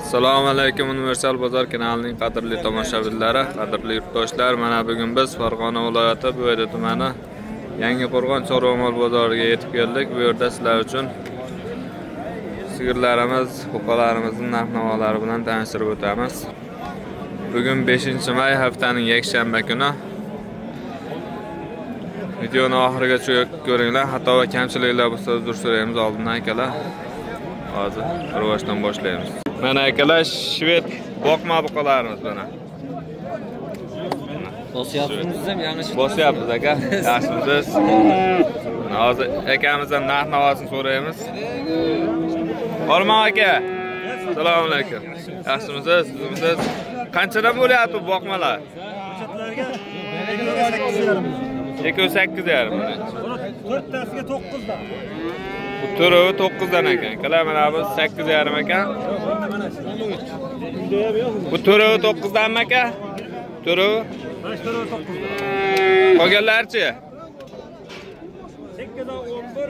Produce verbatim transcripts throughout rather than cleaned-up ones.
Assalomu alaykum, Universal Bozor kanalining qadrli tomoshabinlari, qadrli yurtdoshlar. Mana bugun biz Farg'ona viloyati Bo'yda tumani Yangiqo'rg'on chorva bozoriga yetib keldik. Bu yerda sizlar uchun sigirlarimiz, buqalarimizning narx-navolari bilan tanishtirib o'tamiz. Bugun beshinchi may, haftaning yakshanba kuni. Videoni oxirigacha ko'ringlar. Xato va kamchiliklar bo'lsa uzr so'raymiz oldindan akalar. Hozir rivojdan boshlaymiz. Mana akalar shved boqma buqalarimiz mana. Bosyapsiz ham yangish. Bosyapsiz aka. Yaxshimisiz? Hozir akamizdan narx-navosini so'raymiz. Ormon aka. Assalomu alaykum. Yaxshimisiz? Sizmisiz? Qanchadan bo'lyapti boqmalar? ikki yuz sakkiz yarim. to'rttasiga to'qqiz dan. Bu turi to'qqiz dan ekan. Akalar mana bu sakkiz yarim ekan. Bu turi to'qqiz danmi aka? Turi to'qqiz dan. Qolganlarchi? sakkiz dan o'n bir.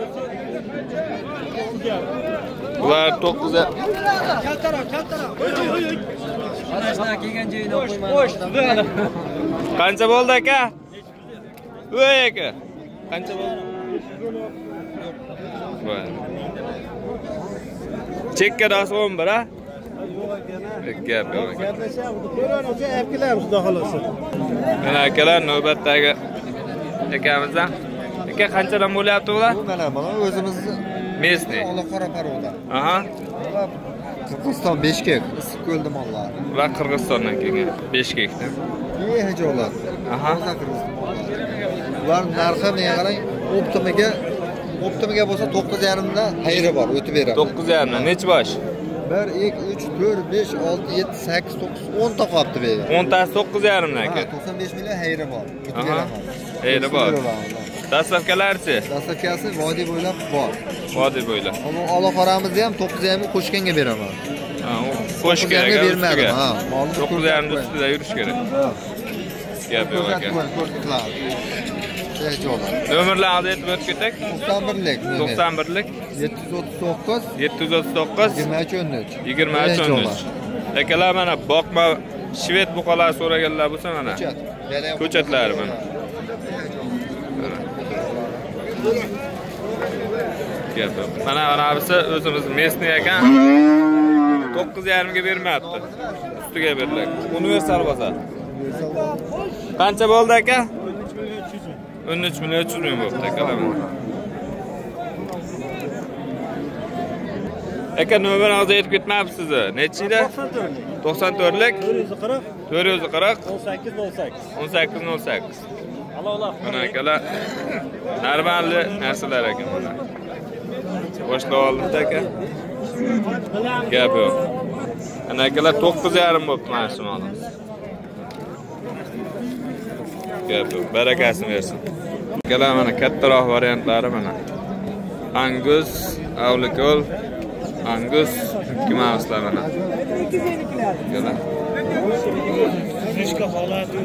Bular to'qqiz. Kaltaroq, kaltaroq. Anashlar kelgan joyini qo'yman. Qancha bo'ldi aka? Voy aka. Qancha bo'ldi? Voy. Chekka das o'n bir a? Gap yo'q aka. Ko'ranocha apkilar xudo xolosa. Mana akalar navbatdagi akamizdan. Aka qanchadan bo'lyapti ular? Mana mana o'zimiz Mesni. Olaqora paroda. Aha. Qirg'iziston Beshkek, Issiqko'lda mollar. Ular Qirg'izistondan kelgan. Beshkekdan. Behijolat. Aha. Ular narxi menga qarang, optimiga optimiga bo'lsa to'qqiz yarim dan xayri bor, o'tib beradi. to'qqiz yarim dan necha bosh? bir, ikki, uch, to'rt, besh, olti, yetti, sakkiz, to'qqiz, o'n ta qolibdi bu yerda. o'n tasi to'qqiz yarim dan aka. to'qson besh million xayri bor. O'tib Aha. beraman. Xayri bor. Dastavkalarchi? Dastavkasi vodiy bo'ylab bor. Vodiy bo'ylab. Ammo olaqoramizni ham to'qqiz yarim ga qo'shganga beraman. Ha, u qo'sh kerak bermadim. Ha, to'qqiz yarim dan ustida yurish kerak. Gap yo'q aka. Nomerlarni aytib o'tib ketak. to'qson birlik. to'qson birlik. yetti yuz o'ttiz to'qqiz. yetti yuz o'ttiz to'qqiz. yigirma uch o'n uch. yigirma uch o'n uch. Akalar mana boqma shved buqalar so'raganlar bo'lsa mana. Ko'chatlari mana. Gap yo'q. Mana anavisi o'zimiz mesni ekan. to'qqiz yarim ga bermayapti. Ustiga beriladi. Universal bozor. Qancha bo'ldi aka? o'n uch million uch yuz ming bo'ldi akalar. Aka nomeringizni aytib ketmayapsiz siz. Nechida? to'qson to'rtlik. to'rt yuz qirq. o'n sakkiz nol sakkiz. o'n sakkiz nol sakkiz. Alloh. Mana akalar normalli narsalar ekan bular. Boshlab oldik aka. Gap yo'q. Ana akalar to'qqiz yarim bo'libdi mana shu molimiz. Gap yo'q. Barakasini bersin. Akalar mana kattaroq variantlari mana. Angus, Avlikol, Angus, kimamizlar mana. Akalar. Fishka holati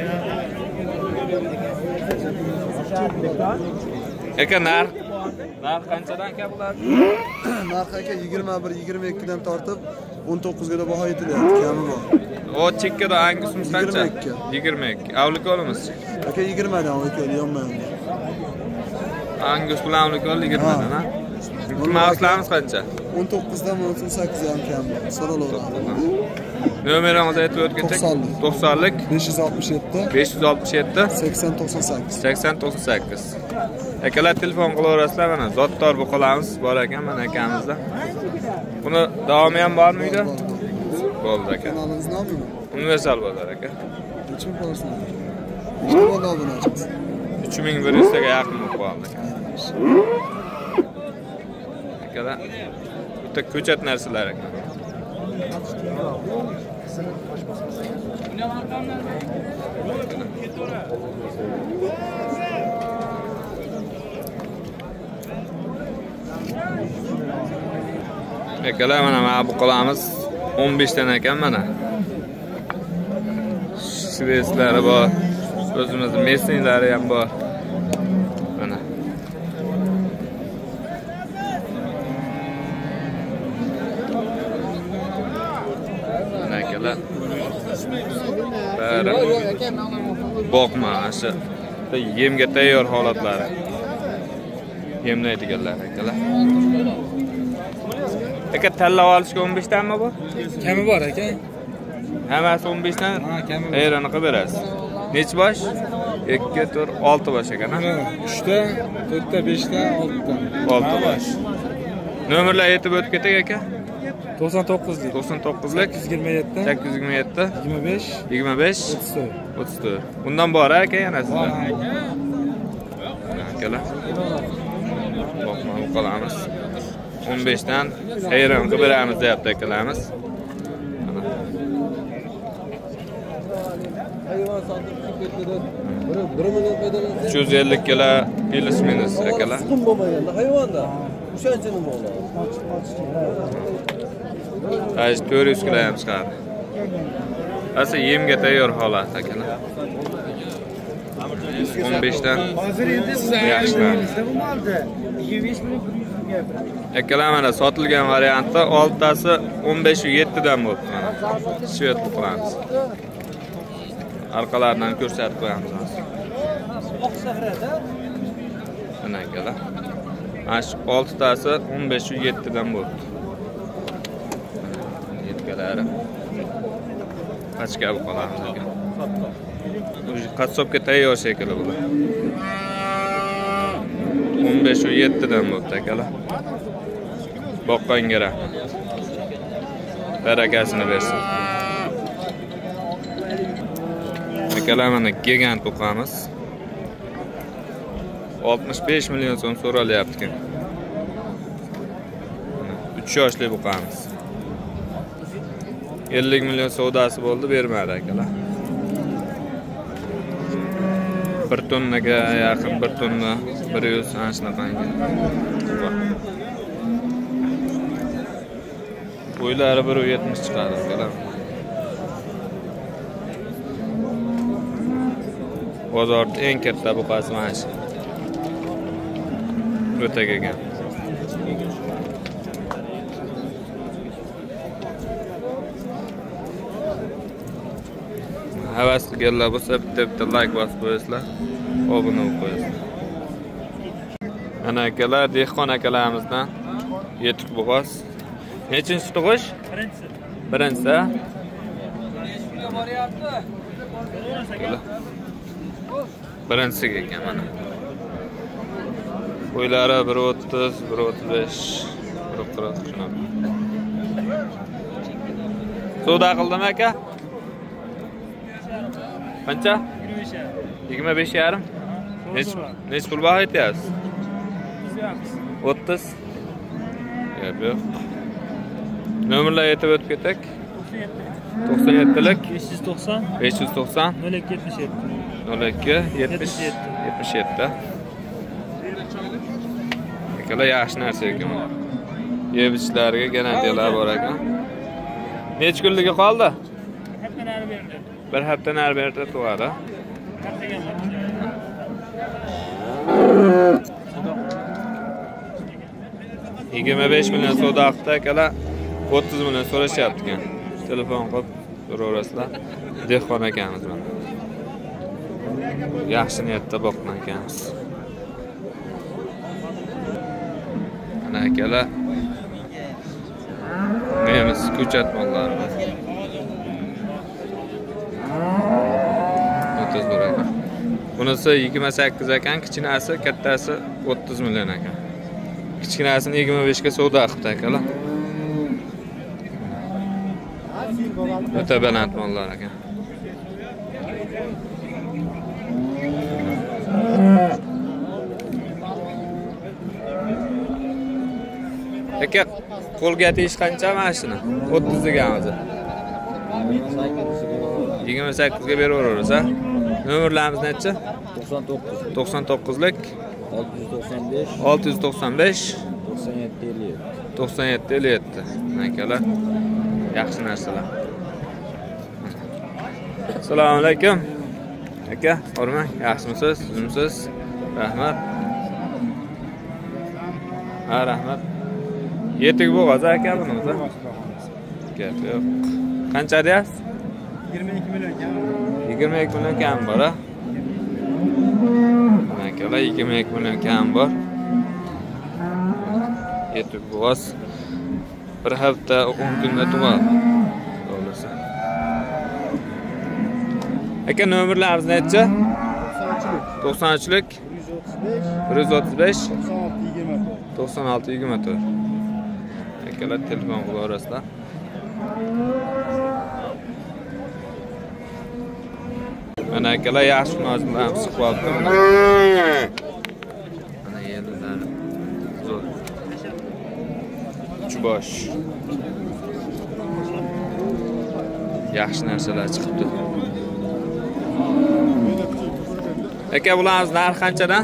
Aka narx narx qanchadan aka bular? Narx aka yigirma bir yigirma ikki dan tortib o'n to'qqiz ga baho aytilyapti, kami bor. O chekkada Angusimiz qancha? yigirma ikki. Avlikolimiz. Aka yigirma dan avlikol yonma-yonma. Angus bilan avlikol yigirma dan, ha? Kimamizlarimiz qancha? o'n to'qqiz dan o'n sakkiz yarim kam bor. So'ralaveraman. Nomeringizni aytib o'tgancha to'qsonlik besh yuz oltmish yetti besh yuz oltmish yetti sakson to'qson sakkiz sakson to'qson sakkiz. Akalar telefon qilaverasizlar mana zotdor buqalarimiz bor ekan mana akamizda. Buni davomi ham bormi uyda? Bo'ldi aka. Kanalingiz nomimi? Universal bozor aka. Nechun qo'yarsiz? Nechta bo'ldi obunachimiz? uch ming bir yuz taga yaqin bo'lib qoldi aka. Akalar bitta ko'chat narsalar ekan. Akalar mana mana buqalarimiz o'n besh dan ekan mana. Shvedlari bor. O'zimizning messinglari ham bor. Mana. akalar. Bari boqma, shu yemga tayyor holatlari. Yemlaydiganlar akalar. Aka tanlab olishga o'n besh danmi bu? Kami bor aka. Hammasi o'n besh dan. Ha, kami bor. Ayroni qilib berasiz. Nech bosh? ikki, to'rt, olti bosh ekan, ha? uch ta, to'rt ta, besh ta, olti ta. olti bosh. Nomerlar aytib o'tib keting aka. to'qson to'qqizlik. to'qson to'qqizlik sakkiz yuz yigirma yetti. sakkiz yuz yigirma yetti yigirma besh. yigirma besh o'ttiz to'rt. o'ttiz to'rt. Bundan bor aka yana sizlar. Akalar. Boqma qolamiz. o'n besh dan hayron qilib beramiz deyapti akalarimiz. Hayvon sotib ketdi. bir million foydalansa uch yuz ellik kilo plus minus akalar. Tuxum bo'lmaganda hayvonda. O'shanchini bo'ladi. Haj to'rt yuz kilo ham chiqadi. Asa yemga tayyor holat akalar. o'n besh dan Hozir endi siz yaxshi. bu molda yigirma besh million bir yuz ming gapiradi. Akalar mana sotilgan variantda oltitasi o'n besh yetti dan bo'ldi mana. Svet qilamiz. Arqalaridan ko'rsatib qo'yamiz hozir. Mana akalar. Mana shu oltitasi o'n besh yetti dan bo'ldi. Yetkalari. Qachga olib qolamiz aka. Qassobga tayyor shekilli bular. o'n besh yetti dan bo'ldi akalar. Boqqanga rahmat. Barakasini bersin. Akalar mana gigant to'qamiz. oltmish besh million so'm so'ralyapti ekan. uch yoshli buqamiz. ellik million savdosi bo'ldi, bermadi akalar. bir tonnaga yaqin, bir tonna bir yuz ana shunaqangi. Bo'ylari bir yetmish chiqadi akalar. Bozorda eng katta buqasi mana shu. O'ta kelgan. Havas qilganlar bo'lsa bitta-bitta like bosib qo'yasizlar, obuna bo'lib qo'yasizlar. Ana akalar, dehqon akalarimizdan yetuk bo'g'oz. Nechinchi tug'ish? Birinchisi. Birinchisi. Birinchisiga ekan mana. Bo'ylari bir o'ttiz, bir o'ttiz besh, bir qirq shunaqa. Savdo qildimi aka? Qancha? yigirma besh yarim. Nech nech pul baho aytyapsiz? o'ttiz. Yo'q, yo'q. Nomerlar aytib o'tib ketak. to'qson yettilik besh yuz to'qson besh yuz to'qson nol ikki yetmish yetti nol ikki yetmish yetmish yetti. Akalar yaxshi narsa ekan. Yeb ichlariga garantiyalar bor ekan. Necha kunligi qoldi? hafta nari berdi. Bir hafta nari berdi tug'adi. yigirma besh million savdo qildi akalar. o'ttiz million so'rashyapti ekan. Telefon qilib so'raverasizlar. Dehqon akamiz mana. Yaxshi niyatda boqgan ekanmiz. Ana akalar. Nemiz ko'chat mollarimiz. o'ttiz bir ekan. Bunisi yigirma sakkiz ekan, kichkinasi, kattasi o'ttiz million ekan. Kichkinasini yigirma besh ga savdo qildi akalar. O'ta baland mollar ekan. Aka, qo'lga tegish qancha mashina? o'ttiz degan o'zi. yigirma sakkiz ga beraveramiz, ha? Nomerlarimiz necha? to'qson to'qqiz to'qson to'qqizlik olti yuz to'qson besh olti yuz to'qson besh to'qson yetti ellik yetti. to'qson yetti ellik yetti. Akalar, yaxshi narsalar. Assalomu alaykum. Aka, o'rmang, yaxshimisiz? Sizmisiz? Rahmat. Ha, rahmat. Yetik bo'g'oz aka bunimiz. Gap yo'q. Qancha deyapsiz? yigirma ikki million kam. yigirma ikki million kam bor, ha? Akalar yigirma ikki million kam bor. Yetuk boz. Bir hafta o'n kunda tug'adi. Bo'lsa. Aka nomerlarimiz necha? to'qsoninchilik bir yuz o'ttiz besh to'qson olti yigirma to'rt. Akalar telefon qilaverasizlar. Mana akalar yaxshi munosabat suhbatda. Mana yerlar zo'r. Chubosh. Yaxshi narsalar chiqibdi. Aka bularimiz narxi qanchadan?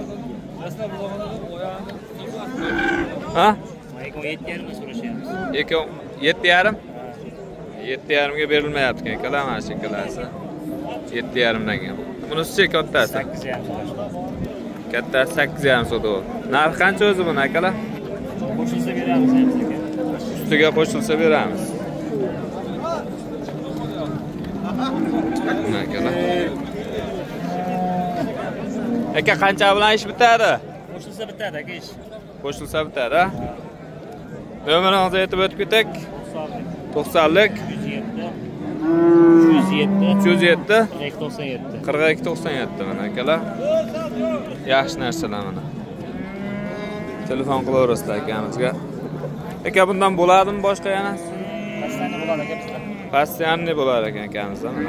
Ha? yetti yarim so'rashyapmiz. Aka yetti yarim? yetti yarim ga berilmayapti ekan, akalar mana shu kalasi. yetti yarim dan. Bunisi kattasi. sakkiz yarim so'rashdi. Kattasi sakkiz yarim so'da. Narxi qancha o'zi buni akalar? Qo'shilsa beramiz aka. Ustiga qo'shilsa beramiz. Mana akalar. Aka qancha bilan ish bitadi? Qo'shilsa bitadi aka ish. Qo'shilsa bitadi, ha? Nomeringizni aytib o'tib ketak. to'qsonlik yuz yetti uch yuz yetti qirq ikki to'qson yetti. mana akalar. Yaxshi narsalar mana. Telefon qilaverasizlar akamizga. Aka bundan bo'ladimi boshqa yana? Pastani bo'ladi aka bizda. Pastianni bo'lar ekan akamizda mana.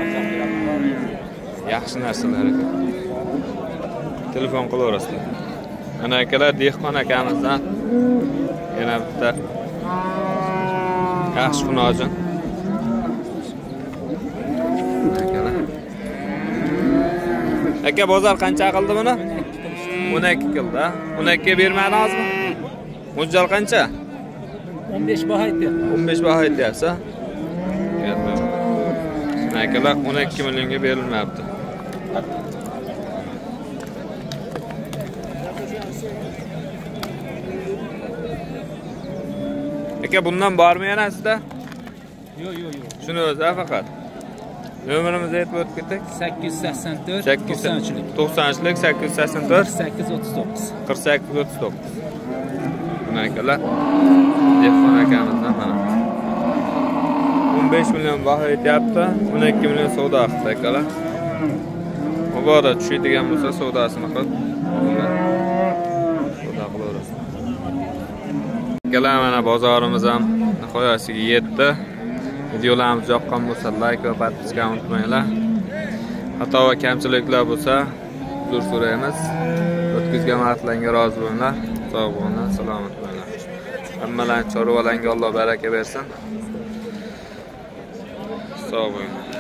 Yaxshi narsalar ekan. Telefon qilaverasizlar. Mana akalar dehqon akamizdan yana bitta yaxshi xunojin. Aka bozor qancha qildi buni? o'n ikki qildi. o'n ikki ga bermadingizmi? Mo'ljal qancha? o'n besh baho aytyapti. o'n besh baho aytyapsiz. Akalar o'n ikki millionga berilmayapti. Aka bundan bormi yana sizda? Yo'q, yo'q, yo'q. Shuni o'zi faqat. Nomerimizni aytib o'tib ketak. sakkiz yuz sakson to'rt to'qsoninchilik sakkiz yuz sakson to'rt sakkiz o'ttiz to'qqiz. qirq sakkiz o'ttiz to'qqiz. Mana akalar. Telefon akamizdan mana. o'n besh million baho aytyapti. o'n ikki million savdo qildi akalar. Mabodo tushadigan bo'lsa savdosini qil. Savdo qilaverasiz. Akalar mana bozorimiz ham nihoyasiga yetdi. Videolarimiz yoqqan bo'lsa like va podpiskani unutmanglar. Xato va kamchiliklar bo'lsa uzr so'raymiz. O'tkazgan vaqtlarga rozi bo'linglar. Sog' bo'linglar, salomat bo'linglar. Hammalarning chorvalarga Alloh baraka bersin. Sog' bo'linglar.